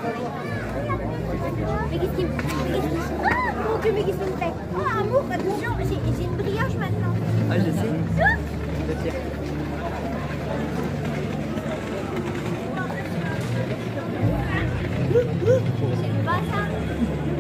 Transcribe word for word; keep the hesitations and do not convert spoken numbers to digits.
Mais qu'est-ce qu'il me fait? Ah, mon Dieu, mais qu'est-ce qu'il me fait? Oh, amour, attention, j'ai une brioche maintenant. Ah, je sais. Ah, Je tire. j'aime pas ça.